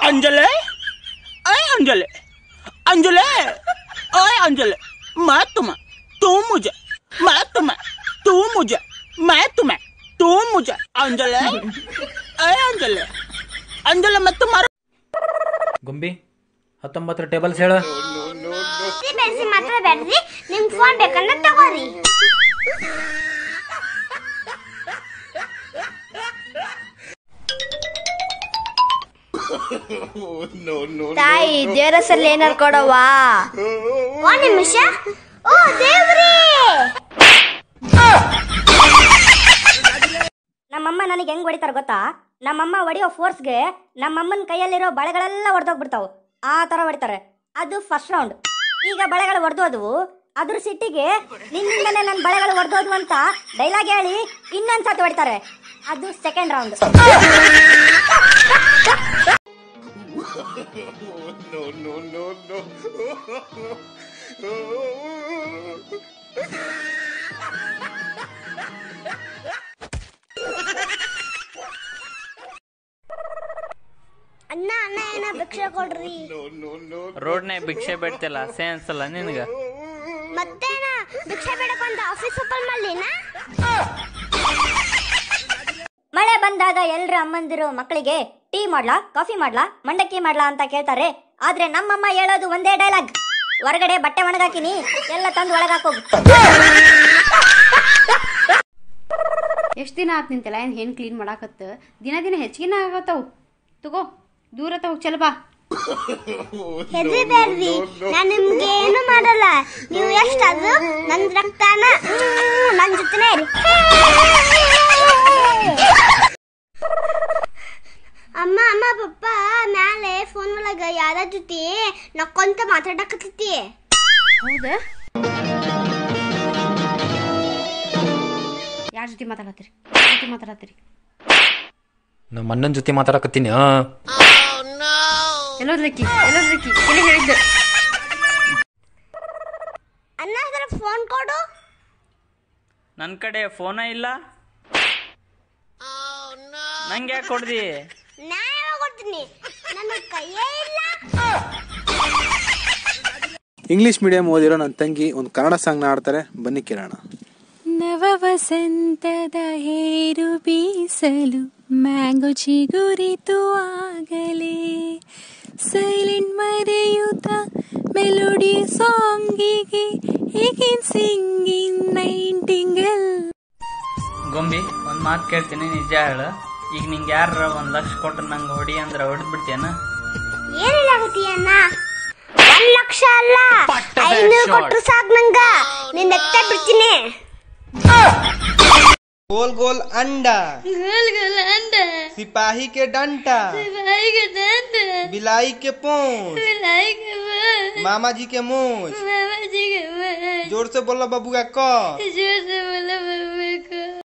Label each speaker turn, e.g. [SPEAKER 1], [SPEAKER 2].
[SPEAKER 1] अंजले, अरे अंजले, अंजले, अरे अंजले, मैं तुम्हें, तू मुझे, मैं तुम्हें, तू मुझे, मैं तुम्हें, तू मुझे, अंजले, अरे अंजले, अंजले मैं तुम्हारा
[SPEAKER 2] ಗುಂಬಿ 19 ಟೇಬಲ್ಸ್ ಹೇಳ.
[SPEAKER 3] ಬೆರೆಸಿ ಮಾತಾಡಬೇಡ್ರಿ, ನಿಮ್ ಫೋನ್ ಬೇಕಂದ್ರೆ ತಗೋರಿ. ತಾಯಿ ದೇವರ ಹೆಸರಲ್ಲಿ ಏನಾರು ಕೊಡವಾ? ಒಂದ್ ನಿಮಿಷ. ಓ ದೇವ್ರಿ, ನಮ್ಮಮ್ಮ ನನಗೆ ಹೆಂಗ್ ಹೊಡಿತಾರ ಗೊತ್ತಾ? ನಮ್ಮಮ್ಮ ಹೊಡಿಯೋ ಫೋರ್ಸ್ಗೆ ನಮ್ಮಮ್ಮನ ಕೈಯಲ್ಲಿರೋ ಬಳೆಗಳೆಲ್ಲ ಒಡೆದೋಗ್ಬಿಡ್ತಾವ. ಆ ತರ ಹೊಡಿತಾರೆ. ಅದು ಫಸ್ಟ್ ರೌಂಡ್. ಈಗ ಬಳೆಗಳು ಒಡೆದೋದ್ವು, ಅದ್ರ ಸಿಟ್ಟಿಗೆ ನಿನ್ನಿಂದನೇ ನನ್ನ ಬಳೆಗಳು ಒಡೆದೋದ್ವು ಅಂತ ಡೈಲಾಗ್ ಹೇಳಿ ಇನ್ನೊಂದ್ಸತಿ ಹೊಡಿತಾರೆ. ಅದು ಸೆಕೆಂಡ್ ರೌಂಡ್. ಅಣ್ಣ ಅಣ್ಣ ಏನ ಭಿಕ್ಷೆ ಕೊಡ್ರಿ.
[SPEAKER 4] ರೋಡ್ನಾಗ ಭಿಕ್ಷೆ ಬೇಡ್ತಿಲ್ಲ, ಸೆನ್ಸ್ ಅಲ್ಲ ನಿನಗ?
[SPEAKER 3] ಮತ್ತೇನ ಭಿಕ್ಷೆ ಬೇಡಕ್ಕಂತ ಆಫೀಸ್ ಓಪನ್ ಮಾಡ್ಲಿನ? ಮಳೆ ಬಂದಾಗ ಎಲ್ರ ಅಮ್ಮಂದಿರು ಮಕ್ಕಳಿಗೆ ಟೀ ಮಾಡ್ಲಾ, ಕಾಫಿ ಮಾಡ್ಲಾ, ಮಂಡಕ್ಕಿ ಮಾಡ್ಲಾ ಅಂತ ಕೇಳ್ತಾರೆ. ಆದ್ರೆ ನಮ್ಮಮ್ಮ ಹೇಳೋದು ಒಂದೇ ಡೈಲಾಗ್, ಹೊರಗಡೆ ಬಟ್ಟೆ ಒಣಗಾಕಿನಿ, ಎಲ್ಲ ತಂದು ಒಳಗಾಕೋಗು.
[SPEAKER 5] ಎಷ್ಟು ದಿನ ಆತ್ ನಿಂತೆಲ್ಲ ಏನು ಹೆಣ್ಣು ಕ್ಲೀನ್ ಮಾಡಾಕತ್ತ? ದಿನ ದಿನ ಹೆಚ್ಚಿಗೆ ಆಗತ್ತವು. ತಗೋ ದೂರ ತಗೋ, ಚಲ ಬಾ.
[SPEAKER 3] ಹೆದರಿಬೇಡ್ರಿ, ನಾನು ನಿಮ್ಗೆ ಏನು ಮಾಡಲ್ಲ. ನೀವು ಎಷ್ಟಾದ್ರು ನನ್ನ ರಕ್ತಾನ ನನ್ನ ಜೊತೆನೇ ಇರಿ. ಅಮ್ಮ ಅಮ್ಮ ಪಪ್ಪ ಮ್ಯಾಲೆ ಫೋನ್ ಒಳಗ ಯಾರ ಜೊತೆ ನಕ್ಕೊಂತ ಮಾತಾಡಕತ್ತೈತಿ.
[SPEAKER 5] ಹೌದಾ? ಯಾರ ಜೊತೆ ಮಾತಾಡತ್ತೀರಿ?
[SPEAKER 2] ನಮ್ಮ ಅಣ್ಣನ ಜೊತೆ ಮಾತಾಡಕತ್ತೀನಿ.
[SPEAKER 5] ಎಲ್ಲೋದ್ಲಕ್ಕಿ ಇಲ್ಲಿ ಹೇಳಿದ್ದೆ.
[SPEAKER 3] ಅಣ್ಣ ಅದರ ಫೋನ್ ಕೊಡು.
[SPEAKER 4] ನನ್ನ ಕಡೆ ಫೋನ ಇಲ್ಲ, ನಂಗೆ ಯಾಕೆ ಕೊಡ್ದಿ?
[SPEAKER 3] ನಾ ಯಾವಾಗ ಕೊಡ್ತೀನಿ? ನನ್ನ ಕೈಯೇ ಇಲ್ಲ.
[SPEAKER 6] ಇಂಗ್ಲಿಷ್ ಮೀಡಿಯಂ ಓದಿರೋ ನನ್ನ ತಂಗಿ ಒಂದು ಕನ್ನಡ ಸಾಂಗ್ನ ಆಡ್ತಾರೆ, ಬನ್ನಿ ಕೇಳೋಣ.
[SPEAKER 7] ನವ ವಸಂತದ ಹೇರು ಬೀಸಲು ಮ್ಯಾಂಗೋ ಚಿಗುರಿತು ಆಗಲೇ, ಸೈಲೆಂಟ್ ಮರೆಯುತ್ತ ಮೆಲೋಡಿ ಸಾಂಗಿಗೆ ಈಗಿನ್ ಸಿಂಗಿಂಗ್ ನೈಂಟಿಂಗಲ್.
[SPEAKER 4] ಗೊಂಬಿ ಒಂದ್ ಮಾತು ಕೇಳ್ತೀನಿ, ನಿಜ ಹೇಳ. ಈಗ ನಿಂಗೆ ಯಾರ 1 ಲಕ್ಷ ಕೊಟ್ಟು ನಂಗೆ ಹೊಡಿ ಅಂದ್ರೆ ಹೊಡೆದ್ ಬಿಡ್ತೀಯನ?
[SPEAKER 3] ಏನಿಲ್ಲ ಅಣ್ಣ, 1 ಲಕ್ಷ ಅಲ್ಲ 500 ಕೊಟ್ರು ಸಾಕು ನಂಗ. ನಿನ್ನ ಎತ್ತ ಬಿಡ್ತೀನಿ.
[SPEAKER 8] गोल गोल अंडा, सिपाही के डंटा, बिलाई के पूंछ, मामा जी के मूंछ, जोर से बोलो बबुआ क,